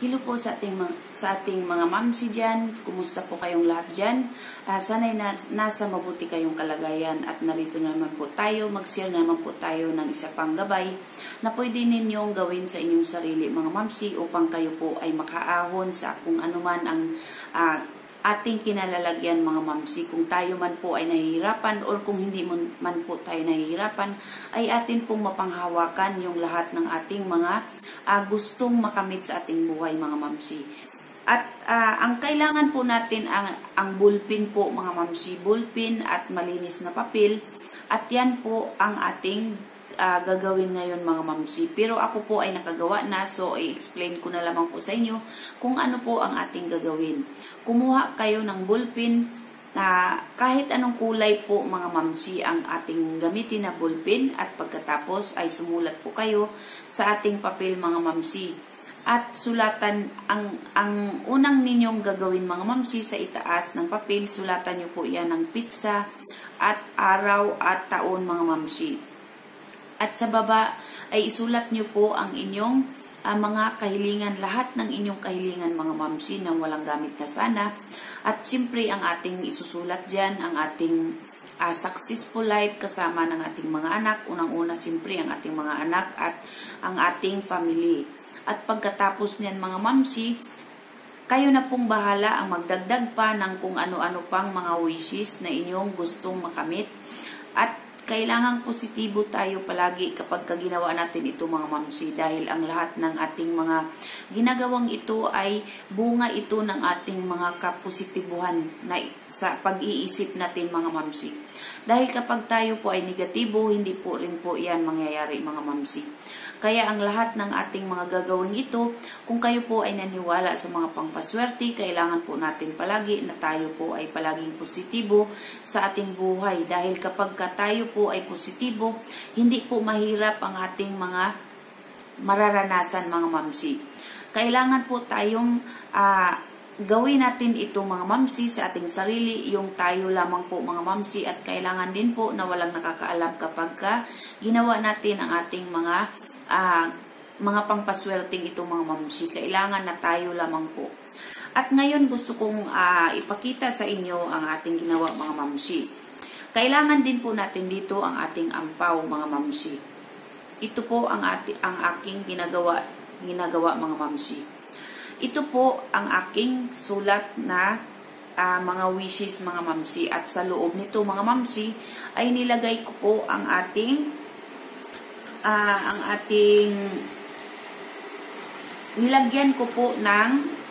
Hello po sa ating mga mamsi dyan. Kumusta po kayong lahat dyan? Sana'y nasa mabuti kayong kalagayan at narito naman po tayo. Mag-share naman po tayo ng isa pang gabay na pwede ninyong gawin sa inyong sarili mga mamsi upang kayo po ay makaahon sa kung anuman ang ating kinalalagyan mga mamsi. Kung tayo man po ay nahihirapan or kung hindi man po tayo nahihirapan, ay atin pong mapanghawakan yung lahat ng ating mga gustong makamit sa ating buhay mga mamsi. At ang kailangan po natin ang bullpen po mga mamsi, bullpen at malinis na papel, at yan po ang ating gagawin ngayon mga mamsi. Pero ako po ay nakagawa na, so i-explain ko na lamang po sa inyo kung ano po ang ating gagawin. Kumuha kayo ng bullpen na kahit anong kulay po mga mamsi ang ating gamitin na bullpen, at pagkatapos ay sumulat po kayo sa ating papel mga mamsi. At sulatan ang unang ninyong gagawin mga mamsi sa itaas ng papel, sulatan nyo po yan ng pitsa at araw at taon mga mamsi. At sa baba ay isulat nyo po ang inyong mga kahilingan, lahat ng inyong kahilingan mga mamsi na walang gamit na sana. At siyempre ang ating isusulat dyan, ang ating successful life kasama ng ating mga anak. Unang-una siyempre ang ating mga anak at ang ating family. At pagkatapos niyan mga mamsi, kayo na pong bahala ang magdagdag pa ng kung ano-ano pang mga wishes na inyong gustong makamit. At kailangang positibo tayo palagi kapag ginawa natin ito mga mamsi, dahil ang lahat ng ating mga ginagawang ito ay bunga ito ng ating mga kapositibuhan na sa pag-iisip natin mga mamsi. Dahil kapag tayo po ay negatibo, hindi po rin po yan mangyayari mga mamsi. Kaya ang lahat ng ating mga gagawin ito, kung kayo po ay naniwala sa mga pangpaswerte, kailangan po natin palagi na tayo po ay palaging positibo sa ating buhay. Dahil kapag tayo po ay positibo, hindi po mahirap ang ating mga mararanasan mga mamsi. Kailangan po tayong gawin natin ito mga mamsi sa ating sarili, yung tayo lamang po mga mamsi, at kailangan din po na walang nakakaalam kapag ginawa natin ang ating mga pangpaswerteng ito mga mamsi. Kailangan na tayo lamang po. At ngayon gusto kong ipakita sa inyo ang ating ginawa mga mamsi. Kailangan din po natin dito ang ating ampaw mga mamsi. Ito po ang aking ginagawa mga mamsi. Ito po ang aking sulat na mga wishes mga mamsi. At sa loob nito mga mamsi ay nilagay ko po ang ating nilagyan ko po ng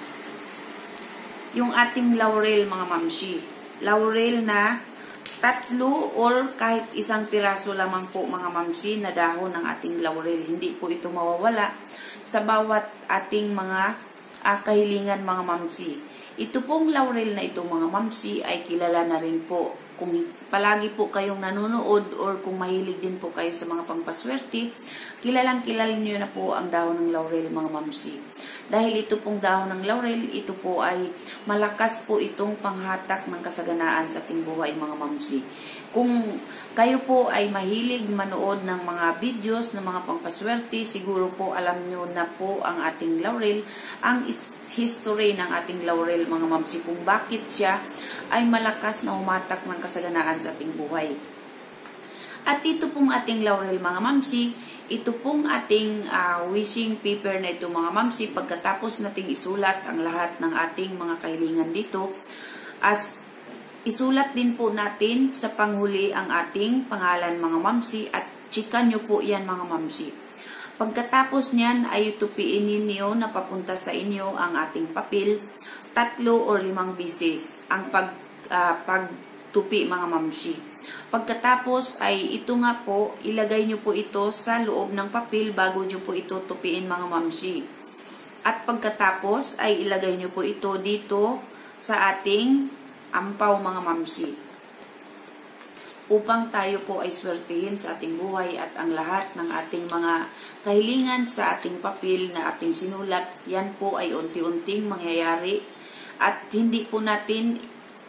yung ating laurel mga mamsi. Laurel na 3 or kahit 1 piraso lamang po mga mamsi na dahon ng ating laurel. Hindi po ito mawawala sa bawat ating mga kahilingan mga mamsi. Ito pong laurel na ito mga mamsi ay kilala na rin po. Kung palagi po kayong nanonood or kung mahilig din po kayo sa mga pangpaswerte, kilalang nyo na po ang dahon ng laurel mga mamsi. Dahil ito pong dahon ng laurel, ito po ay malakas po itong panghatak ng kasaganaan sa ating buhay mga mamsi. Kung kayo po ay mahilig manood ng mga videos ng mga pangpaswerte, siguro po alam nyo na po ang ating laurel, ang history ng ating laurel mga mamsi, kung bakit siya ay malakas na humatak ng kasaganaan sa ating buhay. At ito pong ating laurel mga mamsi, ito pong ating wishing paper na ito mga mamsi, pagkatapos nating isulat ang lahat ng ating mga kahilingan dito, as isulat din po natin sa panghuli ang ating pangalan mga mamsi, at chikan nyo po yan mga mamsi. Pagkatapos niyan ay tupiin ninyo na papunta sa inyo ang ating papel 3 or 5 beses ang pagtupi mga mamsi. Pagkatapos ay ito nga po, ilagay nyo po ito sa loob ng papel bago nyo po ito tupiin mga mamsi. At pagkatapos ay ilagay nyo po ito dito sa ating ampaw mga mamsi. Upang tayo po ay swertihin sa ating buhay at ang lahat ng ating mga kahilingan sa ating papel na ating sinulat, yan po ay unti-unting mangyayari at hindi po natin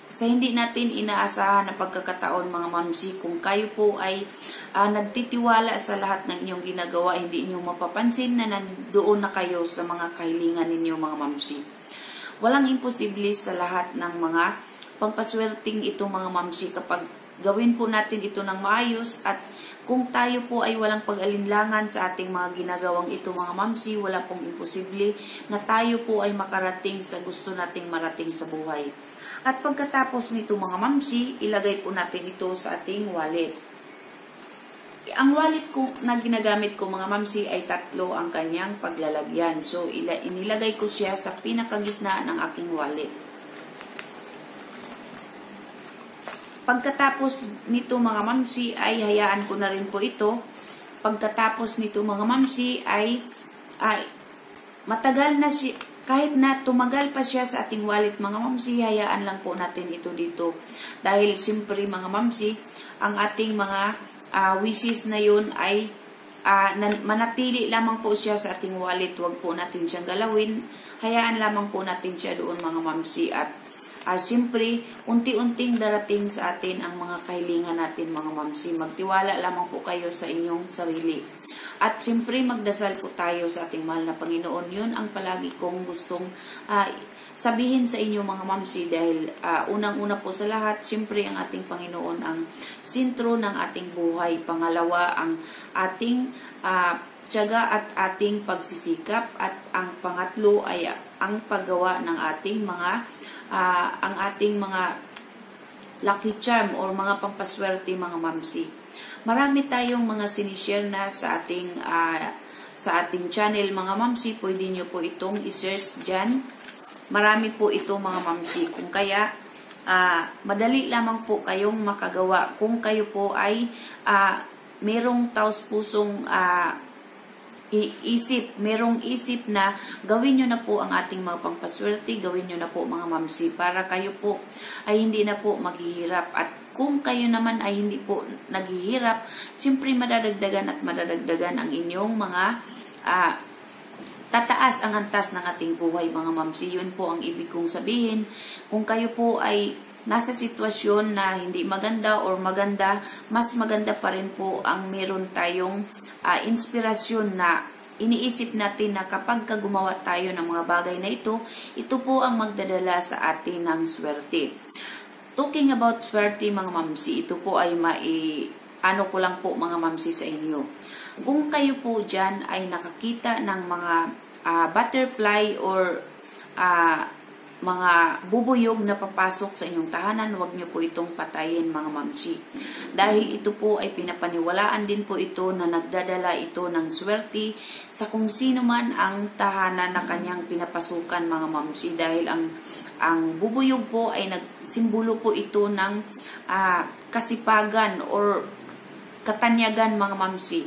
sa hindi natin inaasahan na pagkakataon mga mamsi, kung kayo po ay nagtitiwala sa lahat ng inyong ginagawa, hindi inyo mapapansin na nandoon na kayo sa mga kahilingan ninyo mga mamsi. Walang imposible sa lahat ng mga pampaswerting ito mga mamsi kapag gawin po natin ito ng maayos, at kung tayo po ay walang pag-alinlangan sa ating mga ginagawang ito mga mamsi, wala pong imposible na tayo po ay makarating sa gusto nating marating sa buhay. At pagkatapos nito mga mamsi, ilagay po natin ito sa ating wallet. Ang wallet ko na ginagamit ko mga mamsi ay 3 ang kanyang paglalagyan. So inilagay ko siya sa pinakagitna ng aking wallet. Pagkatapos nito mga mamsi ay hayaan ko na rin po ito. Pagkatapos nito mga mamsi ay matagal na siya. Kahit na tumagal pa siya sa ating wallet mga mamsi, hayaan lang po natin ito dito. Dahil siyempre mga mamsi, ang ating mga wishes na yun ay manatili lamang po siya sa ating wallet. Huwag po natin siyang galawin. Hayaan lamang po natin siya doon mga mamsi. At siyempre, unti-unting darating sa atin ang mga kahilingan natin mga mamsi. Magtiwala lamang po kayo sa inyong sarili. At siyempre magdasal po tayo sa ating mahal na Panginoon. Yun ang palagi kong gustong sabihin sa inyo mga mamsi, dahil unang-una po sa lahat, siyempre ang ating Panginoon ang sentro ng ating buhay. Pangalawa, ang ating tiyaga at ating pagsisikap. At ang pangatlo ay ang paggawa ng ating mga lucky charm or mga pampaswerte mga mamsi. Marami tayong mga sinishare na sa ating channel mga mamsi. Pwede nyo po itong i-search dyan. Marami po ito mga mamsi. Kung kaya madali lamang po kayong makagawa kung kayo po ay merong taos-pusong merong isip na gawin nyo na po ang ating mga pampaswerte, gawin nyo na po mga mamsi, para kayo po ay hindi na po maghihirap. At kung kayo naman ay hindi po naghihirap, siyempre madadagdagan at madadagdagan ang inyong mga tataas ang antas ng ating buhay mga mamsi. Yun po ang ibig kong sabihin. Kung kayo po ay nasa sitwasyon na hindi maganda or maganda, mas maganda pa rin po ang meron tayong inspirasyon na iniisip natin na kapag gumawa tayo ng mga bagay na ito po ang magdadala sa atin ng swerte. Talking about swerte mga mamsi, ito po ay ko lang po mga mamsi sa inyo. Kung kayo po dyan ay nakakita ng mga butterfly or mga bubuyog na papasok sa inyong tahanan, huwag nyo po itong patayin mga mamsi. Dahil ito po ay pinapaniwalaan din po ito na nagdadala ito ng swerte sa kung sino man ang tahanan na kanyang pinapasukan mga mamsi. Dahil ang bubuyog po ay nagsimbolo po ito ng kasipagan or katanyagan mga mamsi.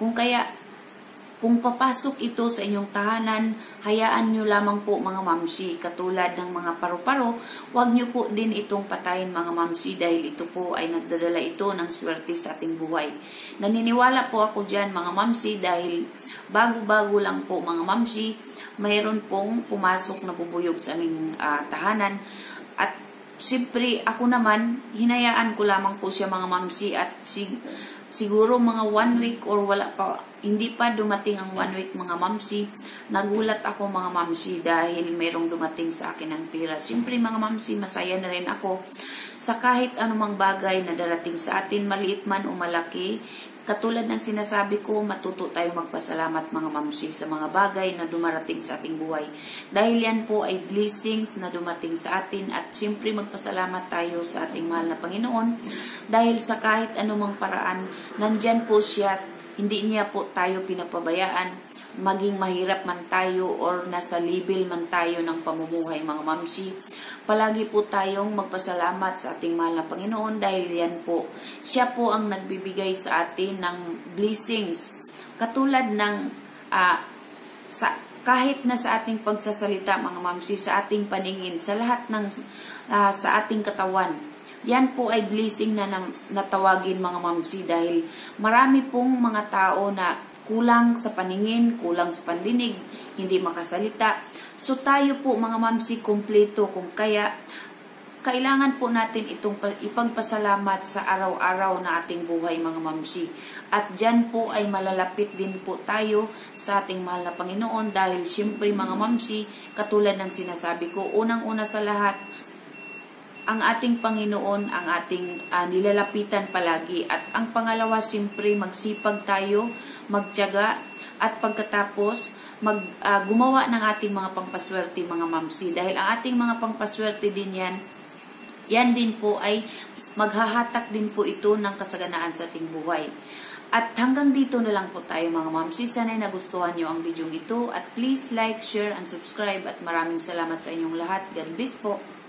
Kung papasok ito sa inyong tahanan, hayaan nyo lamang po mga mamsi. Katulad ng mga paru-paro, huwag nyo po din itong patayin mga mamsi, dahil ito po ay nagdadala ito ng swerte sa ating buhay. Naniniwala po ako dyan mga mamsi, dahil bago-bago lang po mga mamsi, mayroon pong pumasok na bubuyog sa aming tahanan. At siyempre ako naman, hinayaan ko lamang po siya mga mamsi, at siguro mga 1 week or hindi pa dumating ang 1 week mga mamsi, nagulat ako mga mamsi dahil mayroong dumating sa akin ng pera. Siyempre mga mamsi, masaya na rin ako sa kahit anumang bagay na darating sa atin, maliit man o malaki. Katulad ng sinasabi ko, matuto tayo magpasalamat mga mamsi sa mga bagay na dumarating sa ating buhay. Dahil yan po ay blessings na dumating sa atin, at siyempre magpasalamat tayo sa ating mahal na Panginoon. Dahil sa kahit anumang paraan, nandyan po siya, hindi niya po tayo pinapabayaan. Maging mahirap man tayo or nasa level man tayo ng pamumuhay mga mamsi, palagi po tayong magpasalamat sa ating mahal na Panginoon, dahil yan po, siya po ang nagbibigay sa atin ng blessings. Katulad ng kahit na sa ating pagsasalita mga mamsi, sa ating paningin, sa lahat ng sa ating katawan, yan po ay blessing na natawagin mga mamsi, dahil marami pong mga tao na kulang sa paningin, kulang sa pandinig, hindi makasalita. So tayo po mga mamsi, kompleto. Kung kaya kailangan po natin itong ipagpasalamat sa araw-araw na ating buhay mga mamsi. At dyan po ay malalapit din po tayo sa ating mahal na Panginoon dahil siyempre mga mamsi, katulad ng sinasabi ko, unang-una sa lahat, ang ating Panginoon ang ating nilalapitan palagi. At ang pangalawa, siyempre magsipag tayo, magtiyaga, at pagkatapos gumawa ng ating mga pangpaswerte mga mamsi. Dahil ang ating mga pangpaswerte din yan din po ay maghahatak din po ito ng kasaganaan sa ating buhay. At hanggang dito na lang po tayo mga mamsi. Sana'y nagustuhan nyo ang video ito. At please like, share, and subscribe. At maraming salamat sa inyong lahat. God bless po.